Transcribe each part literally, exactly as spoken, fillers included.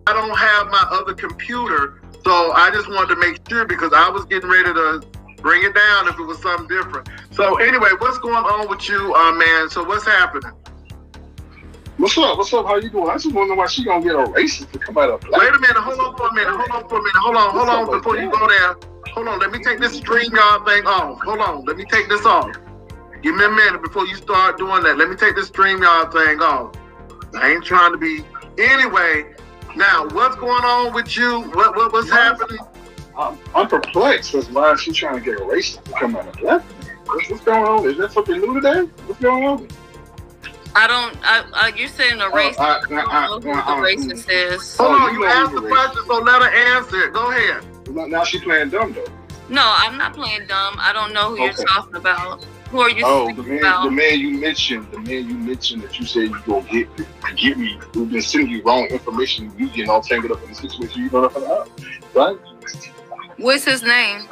I don't have my other computer, so I just wanted to make sure because I was getting ready to bring it down if it was something different. So anyway, what's going on with you, uh, man? So what's happening? What's up? What's up? How you doing? I just wonder why she gonna get a racist to come out of black. Wait a minute. Hold on for a minute. Hold on for a minute. Hold on. Hold on before you go there. Hold on. Let me take this StreamYard thing off. Hold on. Let me take this off. Give me a minute before you start doing that. Let me take this StreamYard thing off. I ain't trying to be. Anyway, now what's going on with you? What what what's happening? I'm, I'm perplexed as why she's trying to get a racist to come out of black. What's, what's going on? Is that something new today? What's going on? I don't. I, I you're saying a racist. Uh, I, I don't know who I, I, the racist is. Hold Oh, on. you You know asked who's the a question, so let her answer it. Go ahead. Now she playing dumb though. No, I'm not playing dumb. I don't know who Okay. you're talking about. Who are you Oh, the speaking man, about? the man you mentioned, the man you mentioned that you said you gonna get get me, who's been sending you wrong information. You getting all tangled up in the situation you know nothing about, right? What's his name?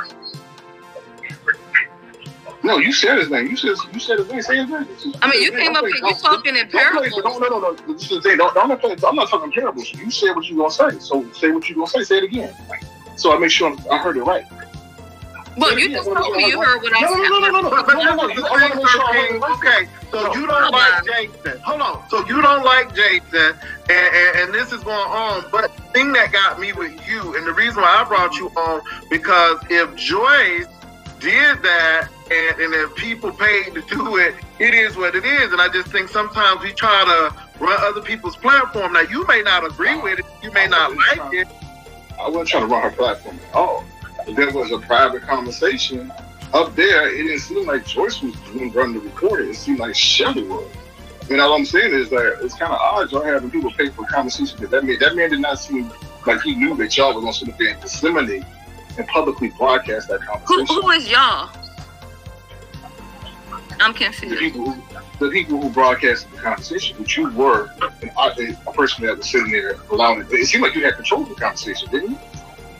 No, you said his name. You said you said his name. Say his name. I mean, you came up here. You talking in parables. No, no, no, no. This is the thing. Don't, don't play, I'm not talking parables. You said what you gonna say. So say what you gonna say. Say it again. So I make sure I heard it right. Well, you just told me you heard what I No, said. no, no, no, no, But, no, but no, no. this You- is I want to make sure I heard it right. okay, so you don't Hold like on. Jason. Hold on. So you don't like Jason, and, and, and this is going on. But the thing that got me with you, and the reason why I brought you on, because if Joyce did that, and, and if people paid to do it, it is what it is. And I just think sometimes we try to run other people's platform. Now, you may not agree with it. You may not like it. I wasn't trying to run her platform at all. There was a private conversation up there. It didn't seem like Joyce was doing running the recording. It seemed like Shelly was. And all I'm saying is that it's kind of odd y'all having people pay for conversation. That that man, that man did not seem like he knew that y'all were going to sit up there and disseminate and publicly broadcast that Who, conversation. who is y'all? I'm The confused. people who, the people who broadcasted the conversation, which you were an, a person that was sitting there allowing it. It seemed like you had control of the conversation, didn't you?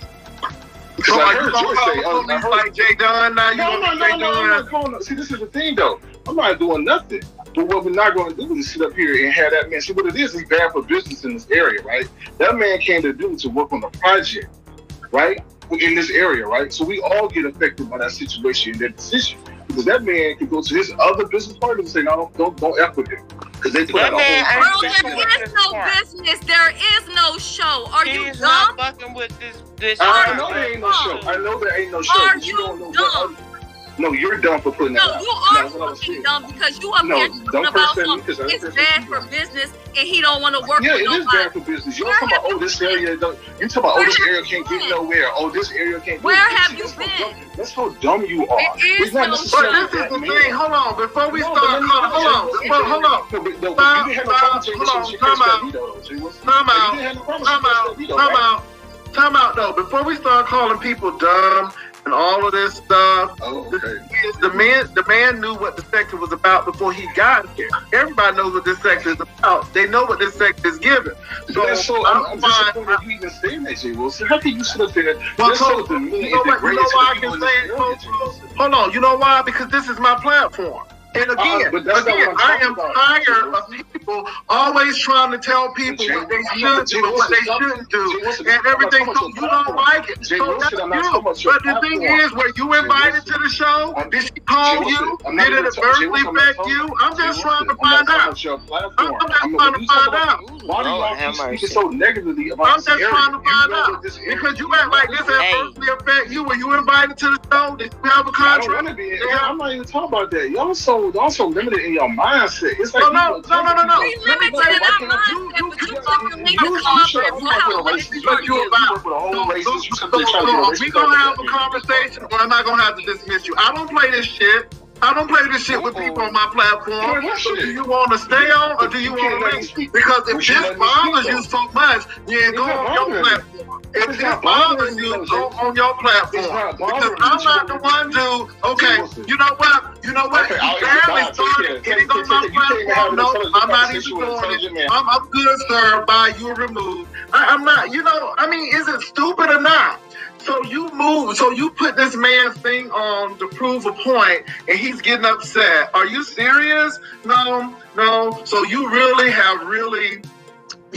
Because So I are you heard gonna Joyce call say, the oh, I police heard, like Jay Dunn now? You no, gonna no, be no, Jay no, no, Dunn? no, no, no. See, this is the thing, though. I'm not doing nothing. But what we're not going to do is sit up here and have that man. See, what it is, he's bad for business in this area, right? That man came to do to work on a project, right? In this area, right? So we all get affected by that situation and that decision. Because that man could go to his other business partners and say, no, don't, don't, don't F with him. Because they put That out a man whole ain't Bro, fixing there with is this no part. business. There is no show. Are He you is not dumb? fucking with this. This. I shit. know there ain't no show. I know there ain't no show. Are but you don't know dumb? what other- No, you're dumb for putting that No, out. you are That's what I was fucking saying. dumb because you up No, here don't talking curse about at me something. because I It's curse at bad you. for business and he don't want to work Yeah, with it is nobody. bad for business. You're Where talking about, have oh, this you area, don't, you're talking about, oh, Where this have area you can't been? get nowhere. Oh, this area can't Where get have That's you how dumb- been? That's how dumb you are. It is It's not no necessarily But this is that the man. thing. Hold on. Before we No, start but let me- calling, hold on. Before, hold on. No, but- no, but Stop, you didn't have no stop, problem saying hold this on, when she time cursed that out. veto, though, Jay Wilson. Time You out. didn't have no problem Time saying she out. cursed that veto, Time right? out. Time out, though. Before we start calling people dumb and all of this stuff, Oh, okay. the man, the man knew what the sector was about before he got here. Everybody knows what this sector is about. They know what this sector is giving. So, That's so, I'm, I'm I'm fine. disappointed you even saying that, Jay Wilson. How can you sit up there? Well, That's so, so demeaning you know and what? You know degrading to why I the people can in say this it, area, folks? Jay Wilson. Hold on. You know why? Because this is my platform. And again, Uh, but that's not again, what I'm I am talking about. tired of people always trying to tell people Jay- what they I'm not- should Jay do and what Wilson, they stop- shouldn't do Jay Wilson, and I'm not everything. talking So about you your don't platform. like it. Jay So Wilson, that's I'm not you. talking about your But the thing platform. is, were you Jay invited Wilson, to the show? I'm- Did she call Jay Wilson, you? I'm not Did it even ta- Jay adversely Wilson, I'm not affect talking- you? I'm Jay just trying to Wilson, I'm not find talking out. about your I'm, platform. I'm just I mean, trying when to you talk find about- out. Why do Lord y'all have keep speaking mercy. so negatively about I'm this just area? trying to You find know out that this area- because you act like this Hey. adversely affect you. Were you invited to the show? Did you have a I don't contract? want to be. Yeah. I'm not even talking about that. Y'all so y'all so limited in your mindset. It's like No, no, you no, no, no, no. We limited in our mindset, You- but you you- fucking need to You, come you up shut and up. You tell work how with a what racist. it You, is. you, you work with a whole racist. You So, something trying to so get a are racist. we gonna have a conversation, or am I gonna have to dismiss you? I don't play this shit. I don't play this shit with people on my platform. Yeah, what So shit? do you want to stay on, or do you You can't want let to me leave? speak. Because You if should this let me bothers speak, you so much, then go not on your bothering me. platform. If It's this not bothers bothering me, you, though, go Jay. on your It's platform. not Because bothering me. I'm not the one to. Okay, Listen. you know what? You know what? Okay, You I'll- barely nah, take started care. getting Take- on take- my take- you can't even have platform. an No, intelligent I'm not conversation even with an doing intelligent it. man. I'm, I'm good, sir. By you removed. I, I'm not. You know. I mean, is it stupid or not? So you move, so you put this man's thing on to prove a point, and he's getting upset. Are you serious? No, no. So you really have really,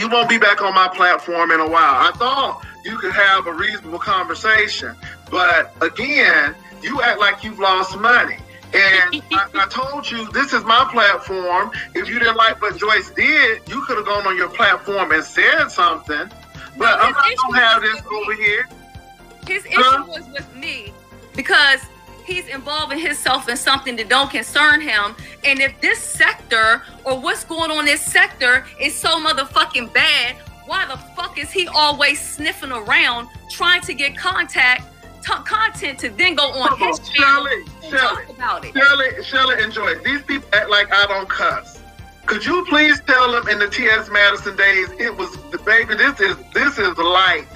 you won't be back on my platform in a while. I thought you could have a reasonable conversation, but again, you act like you've lost money. And I, I told you, this is my platform. If you didn't like what Joyce did, you could have gone on your platform and said something. But I'm not going to have this over here. His issue Huh? was with me because he's involving himself in something that don't concern him. And if this sector or what's going on in this sector is so motherfucking bad, why the fuck is he always sniffing around trying to get contact, t- content to then go on Come his on, channel Shelly, and Shelly, talk about it? Shelly, Shelly and Joyce, these people act like I don't cuss. Could you please tell them in the T S Madison days, it was the baby, this is this is light